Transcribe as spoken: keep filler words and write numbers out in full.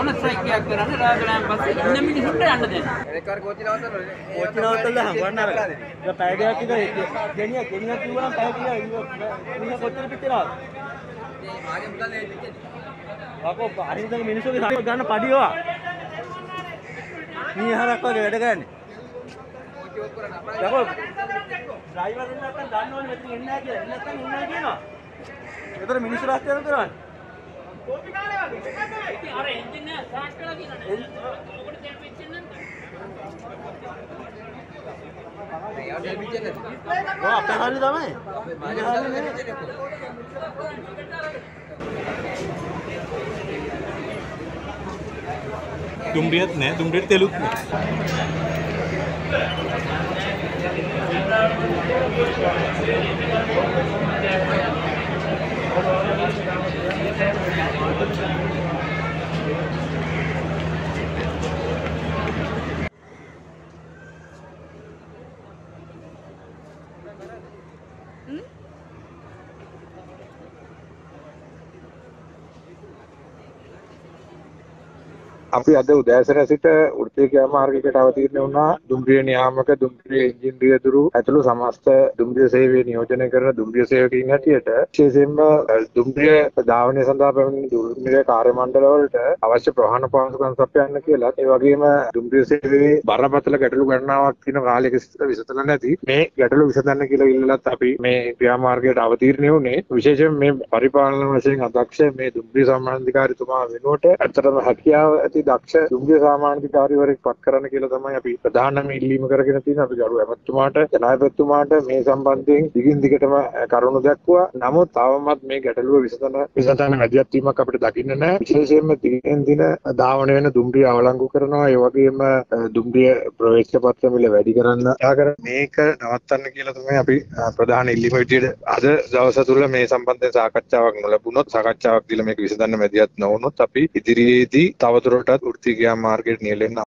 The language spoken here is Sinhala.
ඕන ස්ට්‍රයික් එකක් කරන්න රාගලයන් පස්සේ ඉන්න මිනිස්සුන්ට යන්න දෙන්න. ඒකාර කෝච්චි නවත්තන්න ඕනේ. කෝච්චි නවත්තලා හම්බවන්න අර. ඒක පැය දෙකක් විතර ගෙනිය ගෙනියක් කිව්වනම් පැය කීයක් මිනිහ කොච්චර පිටිනවද? මේ ආගේ මුදල් නේ දෙන්නේ. අකෝ අරින්දගේ මිනිස්සුගේ සාම ගන්න පඩියවා. මීහරක් වගේ වැඩ කරන්නේ. කෝච්චි ඔක් කරන්න අපරාධ. යකෝ ඩ්‍රයිවර් ඉන්න නැත්නම් දන්නවනේ මෙතන එන්නේ නැහැ කියලා. එන්නේ නැත්නම් එන්නේ නැහැ කියනවා. ඒතර මිනිස්සු රාස්තිය යන කරන්නේ. කෝපි කාලේ වගේ. ඉතින් අර එන්ජින් එක ස්ටාර්ට් කරලා කියනනේ. ඔකට දැන් වෙච්චෙන් නැන්ද? ඒ යන්නේ පිටින් නැති. ඔව් අපේ හරිය තමයි. අපේ මාගේ මුදල් නේ දෙන්නේ. දුම්රියත් නෑ දුම්රියට තෙලුත් නෑ අපි අද උදෑසන සිට වෘත්තීය ක්‍රියාමාර්ගයකට අවතීර්ණ වුණා දුම්රිය නියාමක දුම්රිය එන්ජින් රියදුරු ඇතුළු සමස්ත දුම්රිය සේවය නියෝජනය කරන දුම්රිය සේවකයින් හැටියට විශේෂයෙන්ම දුම්රිය ධාවනය සඳහා පැමිණෙන දුම්රිය කාර්ය මණ්ඩල වලට අවශ්‍ය ප්‍රවාහන පහසුකම් සපයන්න කියලා ඒ වගේම දුම්රිය සේවයේ බරපතල ගැටලු ගණනාවක් තියෙන කාලයක විසඳලා නැති මේ ගැටලු විසඳන්න කියලා ඉල්ලලත් අපි මේ ක්‍රියාමාර්ගයට අවතීර්ණ වුණේ විශේෂයෙන් මේ පරිපාලන වශයෙන් අධ්‍යක්ෂ මේ දුම්රිය සම්මානාධිකාරීතුමා වෙනුවට ඇත්තටම හැකියාව ඇති දක්ෂ දුම්රිය සාමාන්‍යාධිකාරීවරයෙක් පත් කරන්න කියලා තමයි අපි ප්‍රධානම ඉල්ලීම කරගෙන තියෙන්නේ. අපි ගරු ඇමතුමාට ජනාධිපතිතුමාට මේ සම්බන්ධයෙන් දිගින් දිගටම කරුණු දැක්වුවා. නමුත් තවමත් මේ ගැටලුව විසඳන විසඳන මැදිහත් වීමක් අපිට දකින්න නැහැ. විශේෂයෙන්ම දිනෙන් දින ධාවන වෙන දුම්රිය අවලංගු කරනවා. ඒ වගේම දුම්රිය ප්‍රවේශ පත්‍ර මිල වැඩි කරන්න ආකර මේක නවත්තන්න කියලා තමයි අපි ප්‍රධාන ඉල්ලීම විදියට අද දවස තුල මේ සම්බන්ධයෙන් සාකච්ඡාවක් නොලැබුණොත් සාකච්ඡාවක් දීලා මේක විසඳන්න මැදිහත් නොවුනොත් අපි ඉදිරියේදී තවදුරටත් වෘත්තීය ක්‍රියාමාර්ගයට නියැලෙන්න